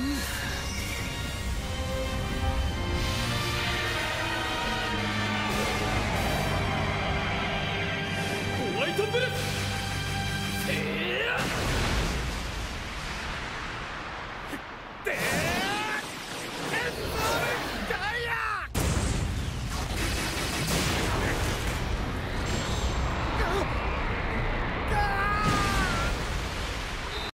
ホワイトブレス。せーやでー